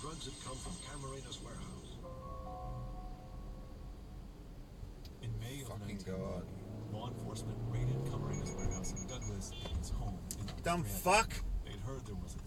drugs had come from Camarena's warehouse. In May of Fucking 1990, God. law enforcement raided Camarena's warehouse in Douglas and his home in Dumb Andrea. fuck. They'd heard there was a